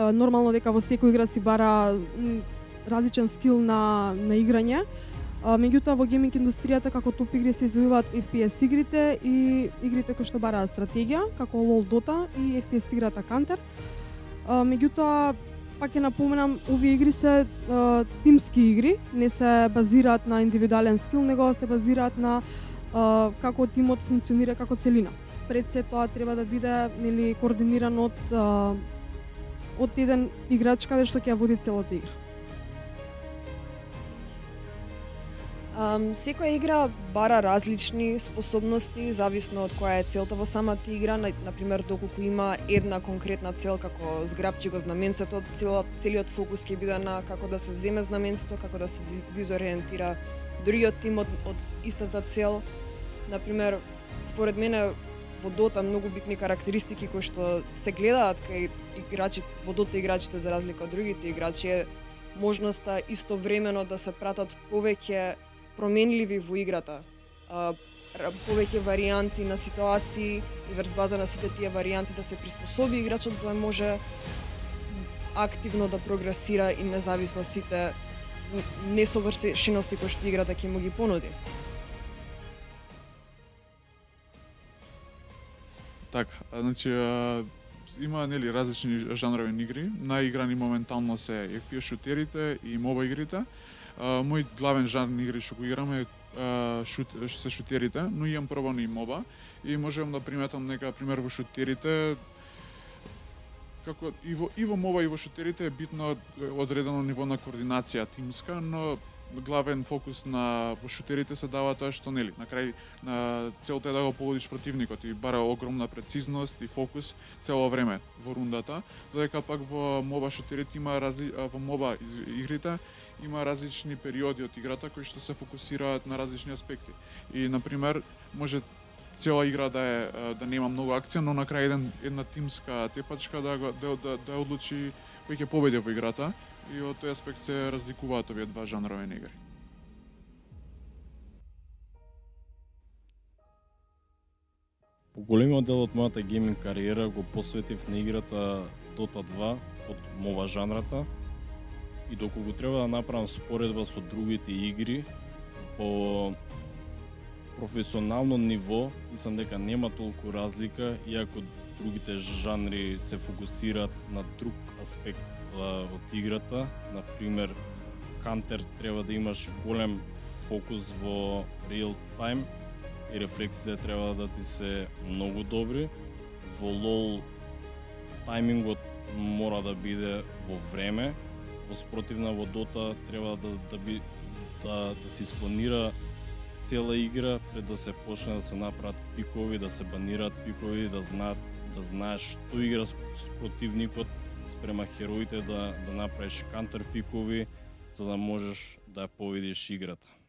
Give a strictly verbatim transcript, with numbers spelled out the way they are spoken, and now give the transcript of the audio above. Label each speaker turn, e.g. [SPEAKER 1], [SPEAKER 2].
[SPEAKER 1] нормално дека во секоја игра си бара различен скил на на играње. Меѓутоа во гейминг индустријата како топ игри се издвојуваат Еф Пи Ес игрите и игрите кои што бараат стратегија, како лол, Дота и Еф Пи Ес играта Counter. Меѓутоа пак ќе напоменам, овие игри се а, тимски игри, не се базираат на индивидуален скил, него се базираат на а, како тимот функционира како целина. Пред се тоа треба да биде нели координиран од а, од еден играч каде што ќе ја води целата игра.
[SPEAKER 2] Um, секоја игра бара различни способности, зависно од која е целта во самата игра. На, например, доколку има една конкретна цел, како зграбчи го знаменцето, цел, целиот фокус ќе биде на како да се земе знаменцето, како да се дизориентира другиот тим од, од истата цел. Например, според мене во Дота многу битни карактеристики кои што се гледаат кај играчи во Дота играчите за разлика од другите играчи е можноста истовремено да се пратат повеќе променливи во играта, а, повеќе варијанти на ситуации и врз база на сите тие варијанти да се приспособи играчот за да може активно да прогресира и независно сите несовршености кои што играта ќе му ги понуди.
[SPEAKER 3] Така, значи има нели различни жанрови игри. Наиграни моментално се Еф Пи Ес шутерите и моба игрите. Uh, мој главен жанр игри што го играме uh, шут, се шутерите, но имам пробано и моба и можам да приметам нека пример во шутерите како и во и во моба и во шутерите е битно одредено ниво на координација тимска, но главен фокус на во шутерите се дава тоа што нели на крај на целта е да го погодиш противникот и бара огромна прецизност и фокус цело време во рундата, додека пак во моба шутерите има разли во моба игрите има различни периоди од играта кои што се фокусираат на различни аспекти. И на пример може цела игра да е да нема многу акција, но на крај еден една тимска тепачка да да да, да одлучи кој ќе победи во играта и од тој аспект се разликуваат овие два жанрови на игри.
[SPEAKER 4] Поголемиот дел од мојата гейминг кариера го посветив на играта Дота два од моба жанрата. И доколку треба да направам споредба со другите игри, по професионално ниво, мислам дека нема толку разлика, иако другите жанри се фокусираат на друг аспект а, од играта. Например, Counter треба да имаш голем фокус во реал тайм и рефлексите треба да ти се многу добри. Во лол тајмингот мора да биде во време. Во спротивна во Дота треба да да би да да се испланира цела игра пред да се почне да се направат пикови, да се банираат пикови, да знаат да знаеш што игра спротивникот спрема хероите, да да направиш кантер пикови за да можеш да победиш играта.